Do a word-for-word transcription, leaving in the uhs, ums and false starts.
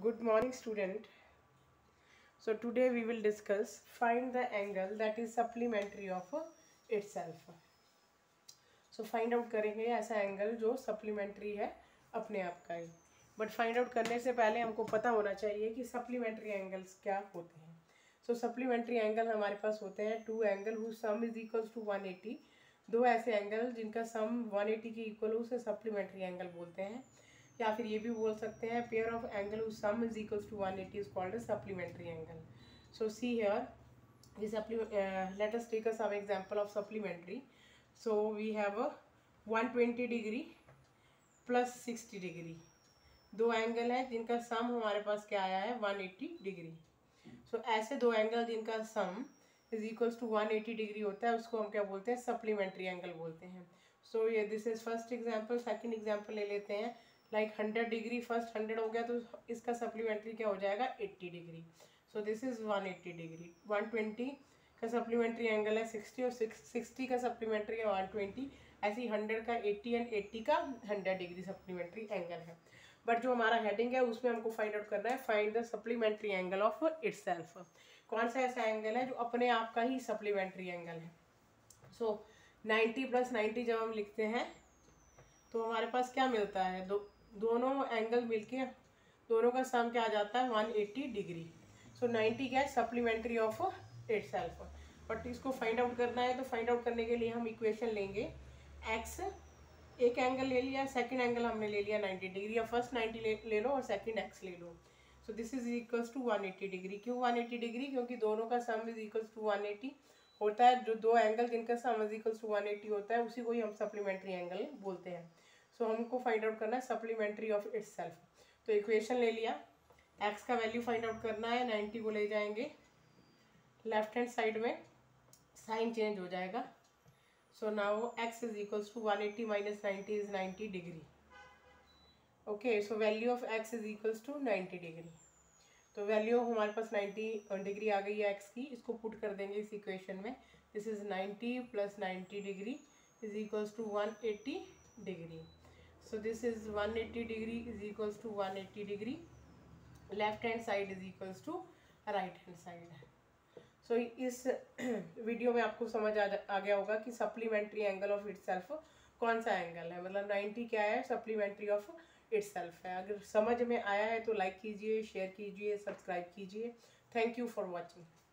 Good morning, student. So today we will discuss find the angle that is supplementary of itself. So find out करेंगे ऐसा angle जो supplementary है अपने आप का ही. बट फाइंड आउट करने से पहले हमको पता होना चाहिए कि सप्लीमेंट्री एंगल्स क्या होते हैं. सो सप्लीमेंट्री एंगल हमारे पास होते हैं two angle whose sum is equals to one eighty. दो ऐसे एंगल जिनका सम वन एटी के इक्वल हो उसे सप्लीमेंट्री एंगल बोलते हैं. या फिर ये भी बोल सकते हैं pair of angle whose sum is equals to one eighty is called a supplementary angle. So see here the supplement uh, let us take a some example of supplementary. So we have a one twenty degree plus sixty degree. दो angle है जिनका सम हमारे पास क्या आया है one eighty degree. So so, ऐसे दो angle जिनका sum is equals to one eighty degree होता है उसको हम क्या बोलते हैं सप्लीमेंट्री एंगल बोलते हैं. सो ये this is first example. Second example ले लेते हैं like hundred degree. First hundred हो गया तो इसका सप्लीमेंट्री क्या हो जाएगा eighty degree. So this is one eighty degree. one twenty का सप्लीमेंट्री एंगल है sixty और sixty का सप्लीमेंट्री है one twenty. ऐसे ही हंड्रेड का eighty एंड eighty का हंड्रेड डिग्री सप्लीमेंट्री एंगल है. बट जो हमारा हेडिंग है उसमें हमको फाइंड आउट करना है find the supplementary angle of itself. कौन सा ऐसा एंगल है जो अपने आप का ही सप्लीमेंट्री एंगल है. So so, ninety plus ninety जब हम लिखते हैं तो हमारे पास क्या मिलता है. दो दोनों एंगल मिलके दोनों का सम क्या आ जाता है one eighty degree. So ninety क्या है सप्लीमेंट्री ऑफ इटसेल्फ. बट इसको फाइंड आउट करना है तो फाइंड आउट करने के लिए हम इक्वेशन लेंगे x. एक एंगल ले लिया, सेकंड एंगल हमने ले लिया ninety डिग्री. या फर्स्ट ninety ले, ले लो और सेकंड x ले लो. So this is equals to one eighty degree. क्यों one eighty डिग्री? क्योंकि दोनों का sum is equals to one eighty होता है. जो दो एंगल जिनका sum is equals to one eighty होता है उसी को ही हम सप्लीमेंट्री एंगल बोलते हैं. सो so, हमको फाइंड आउट करना है सप्लीमेंट्री ऑफ इटसेल्फ. तो इक्वेशन ले लिया, x का वैल्यू फाइंड आउट करना है. ninety को ले जाएंगे लेफ्ट हैंड साइड में, साइन चेंज हो जाएगा. So now x is equals to one eighty minus ninety is ninety degree. Okay, so value of x is equals to ninety degree. तो value हमारे पास ninety डिग्री आ गई है x की. इसको पुट कर देंगे इस इक्वेशन में. This is ninety plus ninety degree is equals to one eighty degree. So this is one eighty degree is equals to one eighty degree. Left hand side is equals to right hand side. सो इस video में आपको समझ आ, आ गया होगा कि supplementary angle of itself कौन सा एंगल है. मतलब ninety क्या है सप्लीमेंट्री ऑफ इटसेल्फ है. अगर समझ में आया है तो लाइक कीजिए, शेयर कीजिए, सब्सक्राइब कीजिए. Thank you for watching.